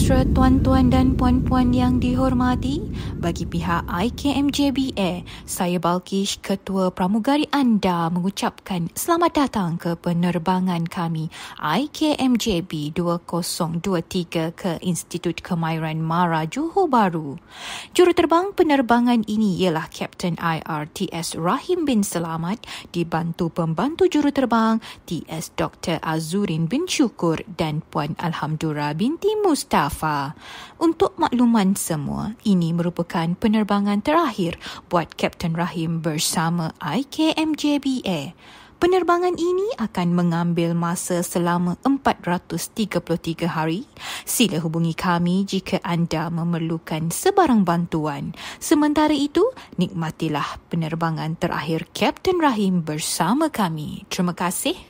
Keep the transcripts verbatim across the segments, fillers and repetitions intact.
Sejahtera tuan-tuan dan puan-puan yang dihormati, bagi pihak I K M J B Air, saya Balkish, Ketua Pramugari anda mengucapkan selamat datang ke penerbangan kami I K M J B dua kosong dua tiga ke Institut Kemahiran Mara, Johor Bahru. Juruterbang penerbangan ini ialah Kapten I R T S Rahim bin Selamat, dibantu pembantu juruterbang T S Doktor Azurin bin Syukur dan Puan Alhamdura binti Mustafa. Untuk makluman semua, ini merupakan penerbangan terakhir buat Kapten Rahim bersama I K M J B Air. Penerbangan ini akan mengambil masa selama empat ratus tiga puluh tiga hari. Sila hubungi kami jika anda memerlukan sebarang bantuan. Sementara itu, nikmatilah penerbangan terakhir Kapten Rahim bersama kami. Terima kasih.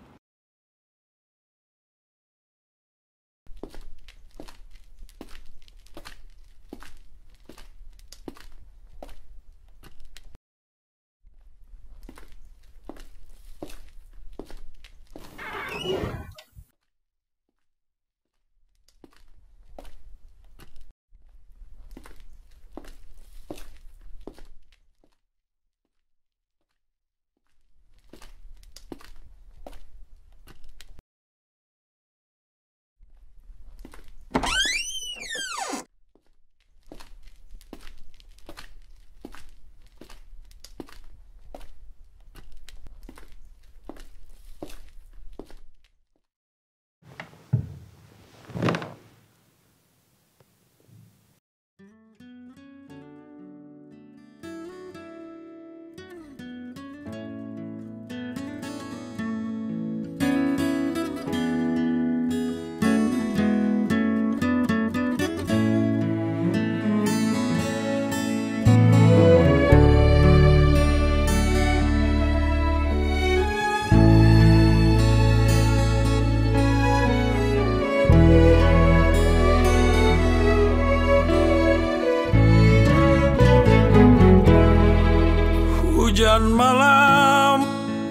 Hujan malam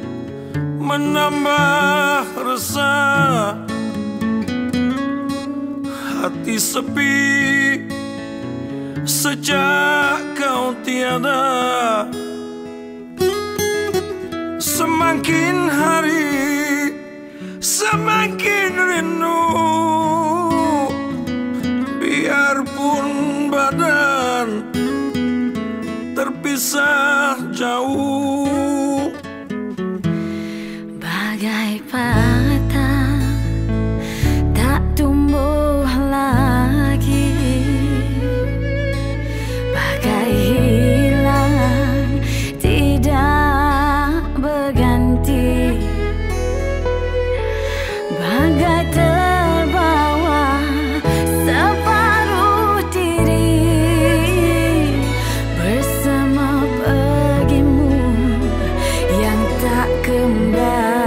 menambah resah, hati sepi sejak kau tiada. Semakin hari semakin rindu, biarpun badan terpisah jauh. Bagai patah tak tumbuh lagi, bagai hilang tidak berganti, bagai terbawa separuh diri bersama pergimu yang tak kembali.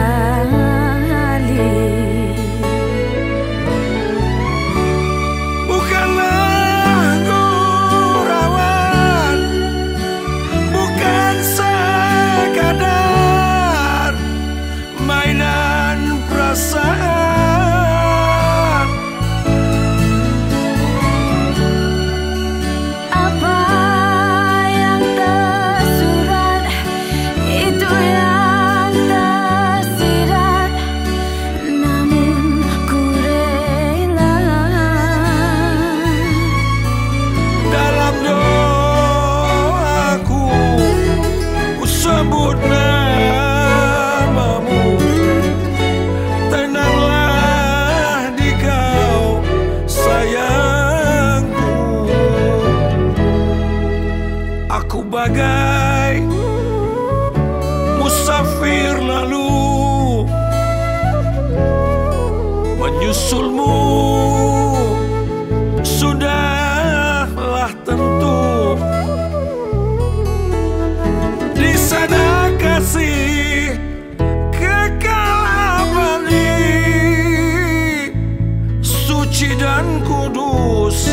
Bukanlah gurauan, bukan sekadar mainan perasaan. Apa yang tersurat, itu yang tersirat, namun ku rela. Dalam doaku ku sebut namamu, tenanglah di kau sayangku. Aku bagai musafir lalu menyusulmu, sudahlah tentu. Di sana kasih kekal abadi, suci dan kudus,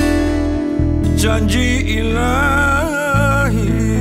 janji ilahi.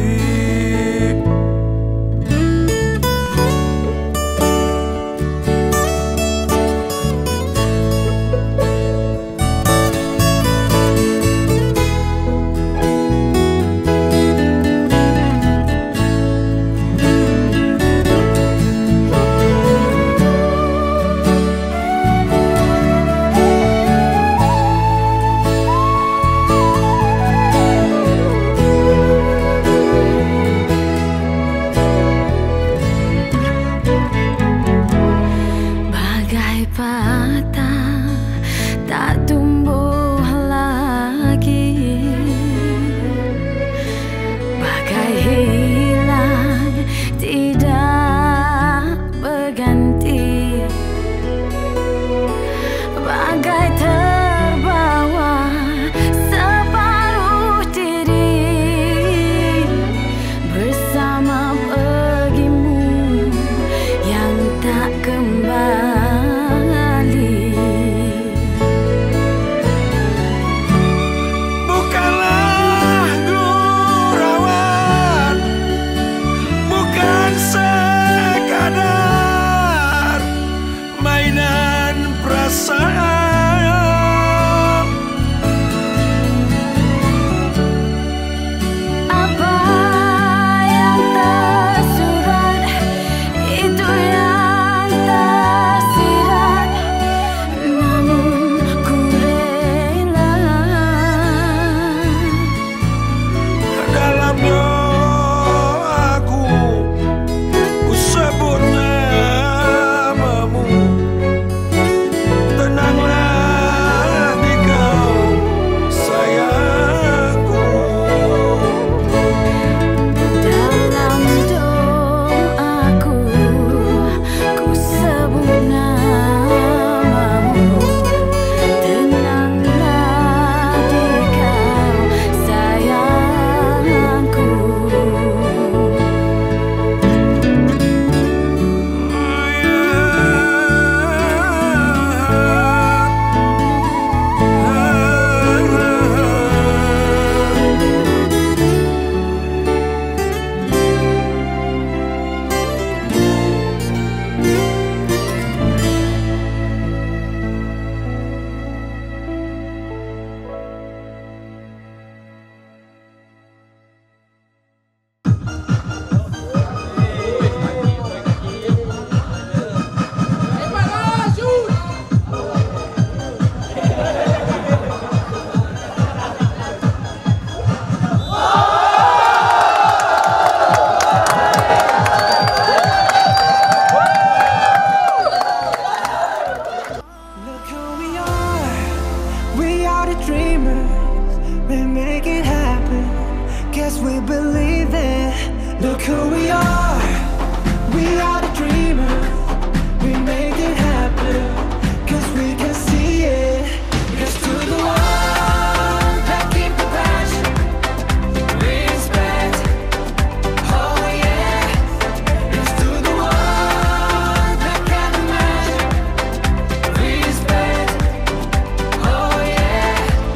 tak tumbuh lagi, bagai hilang tidak berganti, bagai terbawa separuh diri bersama pergimu yang tak kembali. Bukanlah gurauan, bukan sekadar mainan perasaan. Apa yang tersurat, itu yang tersirat, namun ku rela. Dalam doaku ku sebut namamu. Tenanglah di kau sayangku. Dalam doaku ku sebut namamu. Tenanglah di kau sayangku. Look who we are, we are the dreamers, we make it happen, guess we believe it. Look who we are, we are the dreamers, we make it happen, cause we can see it. Here's to the ones that keep the passion, respect, oh yeah. Here's to the ones that can imagine, respect, oh yeah.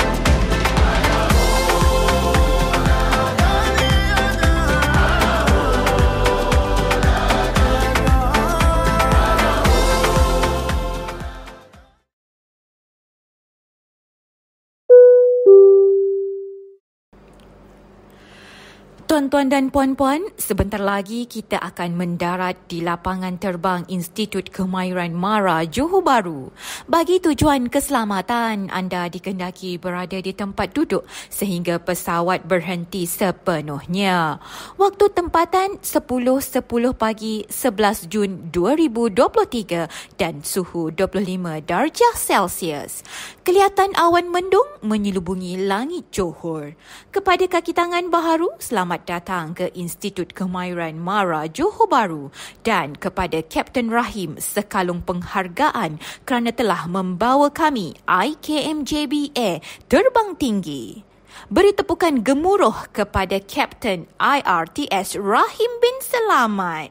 Tuan-tuan dan puan-puan, sebentar lagi kita akan mendarat di lapangan terbang Institut Kemahiran MARA Johor Bahru. Bagi tujuan keselamatan, anda dikehendaki berada di tempat duduk sehingga pesawat berhenti sepenuhnya. Waktu tempatan sepuluh sepuluh pagi sebelas Jun dua ribu dua puluh tiga dan suhu dua puluh lima darjah Celsius. Kelihatan awan mendung menyelubungi langit Johor. Kepada kaki tangan baharu, selamat datang ke Institut Kemahiran MARA Johor Bahru, dan kepada Kapten Rahim sekalung penghargaan kerana telah membawa kami I K M J B A terbang tinggi. Beri tepukan gemuruh kepada Kapten I R T S Rahim bin Selamat.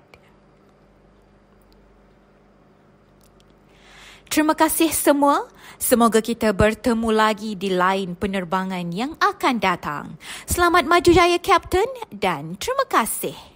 Terima kasih semua. Semoga kita bertemu lagi di lain penerbangan yang akan datang. Selamat maju jaya, Kapten, dan terima kasih.